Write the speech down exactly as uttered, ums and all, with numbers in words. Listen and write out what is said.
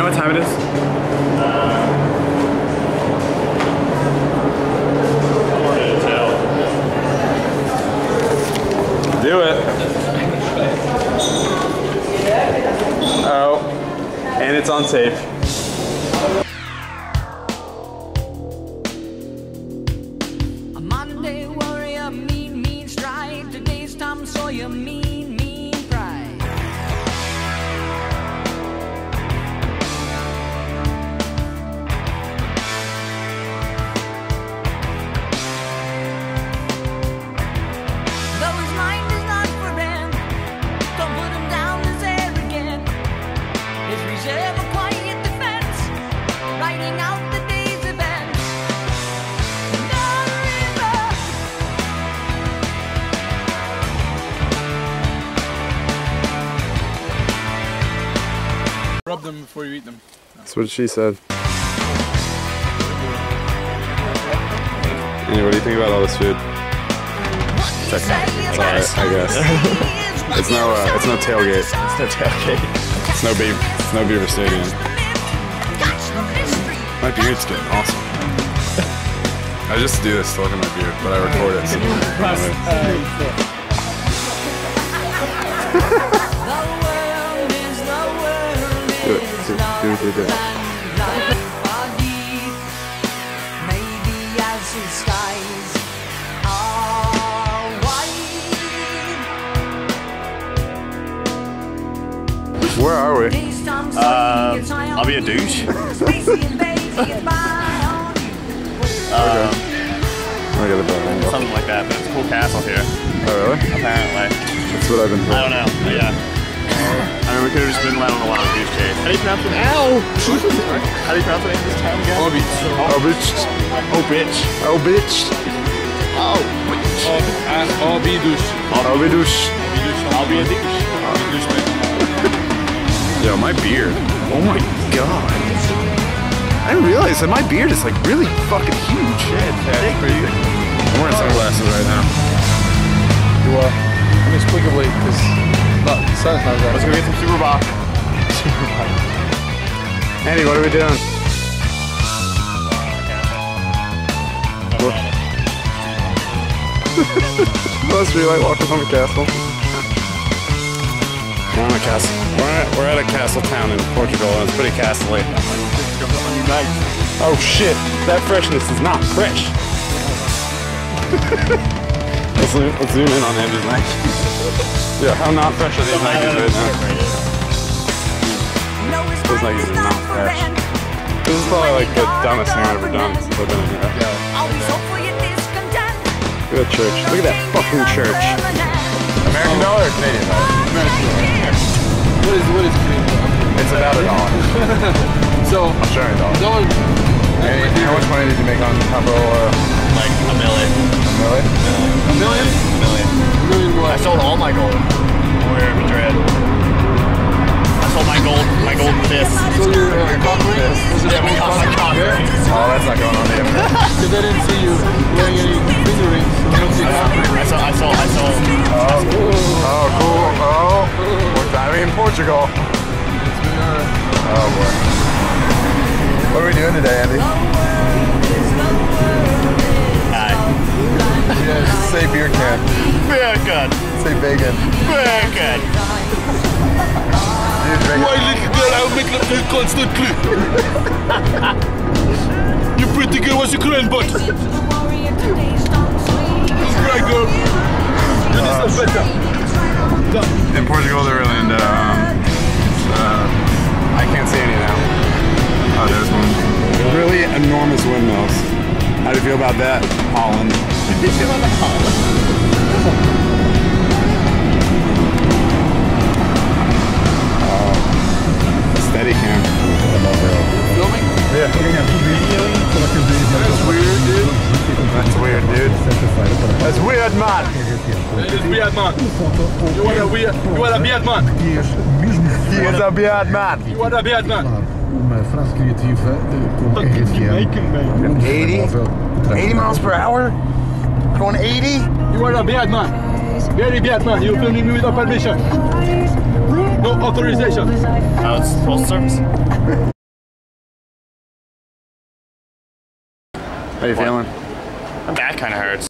know what time it is? Do it. Oh, and it's on tape. A Monday warrior, mean, mean stride. Today's Tom Sawyer, mean, mean pride. Though his mind is not for rent, don't put him down as arrogant. His reserve a quiet defense, writing out the day's events. The river. Rub them before you eat them. That's what she said. Anyway, what do you think about all this food? It's alright, I guess. It's no, uh, it's no tailgate. It's no tailgate. It's no beaver. It's no beaver stadium. My beard's getting awesome. I just do this to look at my beard, but I record it. So do it. Do, do, do, do it. Where are we? Uh, I'll be a douche. um, I got a bad angle. Something like that, but it's a cool castle here. Oh really? Apparently. That's what I've been told. I don't know, but yeah. I mean, we could have just been out on a wild goose chase. How do you pronounce it? Ow! How do you pronounce the name of this town again? Oh bitch. Oh bitch. Oh bitch. Oh bitch. Oh bitch. I'll be a douche. I'll be douche. I'll be a douche. I'll be a douche, man. Yo, my beard. Oh my god. I didn't realize that my beard is like really fucking huge. Yeah, it's pretty big. I'm wearing sunglasses right now. You are inexplicably, because the sun's not there. Let's go get some super bock. Super bock. Andy, what are we doing? Must be like walking on a castle. We're on a castle. We're at, we're at a castle town in Portugal, and it's pretty castle-y. Oh shit! That freshness is not fresh. let's, zoom, let's zoom in on Andy's Nike. Yeah, how not fresh are these Nikes right now? Those Nikes are not fresh. This is probably like the dumbest thing I've ever done since I've been in here. Yeah. Look at that church. Look at that fucking church. American dollar or Canadian dollar? American dollar. What is, what is Canadian dollar? It's about a dollar. So, Australian dollar. dollar. Hey, how much money did you make on Pablo? Uh, Like a million. a million? A million? A million. A million what? I sold all my gold over here in Madrid. I sold my gold, my gold fists. So your uh, cock ring? Was it Yeah, my cock- my cock ring. Oh, that's not going on the internet. Because I didn't see you wearing any finger rings. So I don't see cock ring. I sold, I sold, I sold. Oh, oh, cool. Oh, we're diving in Portugal. Oh, boy. What are we doing today, Andy? Hi. Yeah, say beer can. Very good. Say bacon. Very good. Dude, bacon. My little girl, I'll make love to you constantly. You pretty girl, what's your grand butt? Right, girl. You deserve better. In Portugal, they're really into, um, uh, I can't see any now. Oh, there's one. Really enormous windmills. How do you feel about that, Holland? How do you feel about Holland? Uh, steady cam. Filming? Yeah. That's weird, dude. That's weird, dude. That's weird, man. That is weird, man. You are a weird, you are a weird man. He is a weird man. You are a weird man. Uma frase criativa com R F M. eighty? eighty miles per hour? Going eighty? You are a bad man. Very bad man. You filming me without permission. No. Authorization. Oh, it's postal service. How you feeling? My back kind of hurts.